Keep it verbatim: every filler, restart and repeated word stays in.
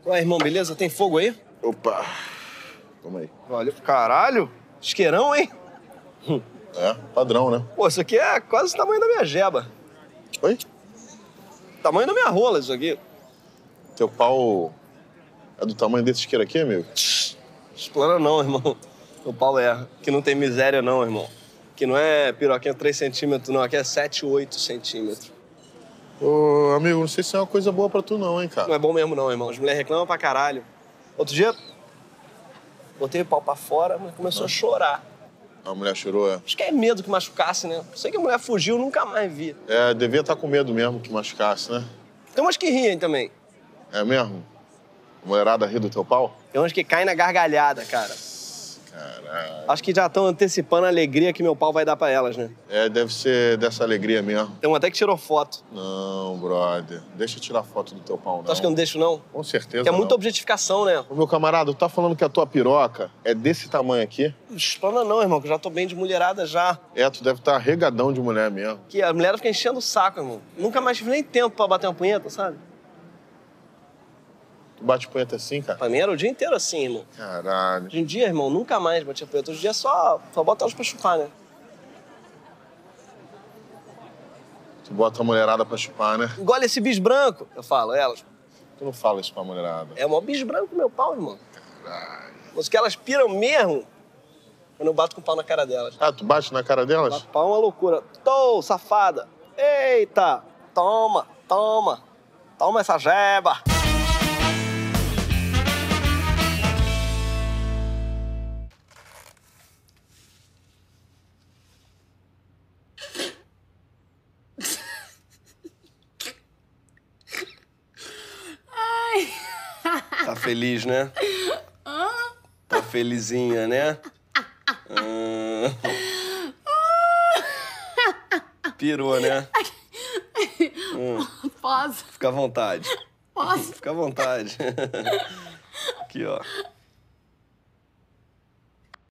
Ué, irmão, beleza? Tem fogo aí? Opa. Toma aí. Olha, caralho. Isqueirão, hein? É, padrão, né? Pô, isso aqui é quase o tamanho da minha jeba. Oi? Tamanho da minha rola, isso aqui. Teu pau é do tamanho desse isqueiro aqui, amigo? Explana não, irmão. O pau é. Que não tem miséria não, irmão. Que não é piroquinha três centímetros, não. Aqui é sete, oito centímetros. Ô, amigo, não sei se é uma coisa boa pra tu não, hein, cara. Não é bom mesmo não, irmão. As mulheres reclamam pra caralho. Outro dia, botei o pau pra fora, mas começou ah. a chorar. A mulher chorou, é? Acho que é medo que machucasse, né? Sei que a mulher fugiu, nunca mais vi. É, devia estar com medo mesmo que machucasse, né? Tem umas que riem também. É mesmo? A mulherada ri do teu pau? Tem umas que caem na gargalhada, cara. Caralho. Acho que já estão antecipando a alegria que meu pau vai dar pra elas, né? É, deve ser dessa alegria mesmo. Tem um até que tirou foto. Não, brother. Deixa eu tirar foto do teu pau, não. Tu acha que eu não deixo, não? Com certeza Que é muita não. objetificação, né? Ô, meu camarada, tu tá falando que a tua piroca é desse tamanho aqui? Explana não, irmão, que eu já tô bem de mulherada já. É, tu deve estar regadão de mulher mesmo. Que a mulher fica enchendo o saco, irmão. Nunca mais tive nem tempo pra bater uma punheta, sabe? Tu bate punheta assim, cara? Pra mim era o dia inteiro assim, irmão. Caralho. Hoje em dia, irmão, nunca mais bati punheta. Hoje em dia é só, só bota elas pra chupar, né? Tu bota a mulherada pra chupar, né? Engole esse bis branco, eu falo, elas. Tu não fala isso pra mulherada. É o maior bis branco meu pau, irmão. Caralho. Mas que elas piram mesmo quando eu bato com o pau na cara delas. Ah, tu bate na cara delas? Bato pau é uma loucura. Tô, safada. Eita! Toma, toma. Toma essa jeba. Tá feliz, né? Tá felizinha, né? Ah. Pirou, né? Hum. Posso? Fica à vontade. Posso? Fica à vontade. Aqui, ó.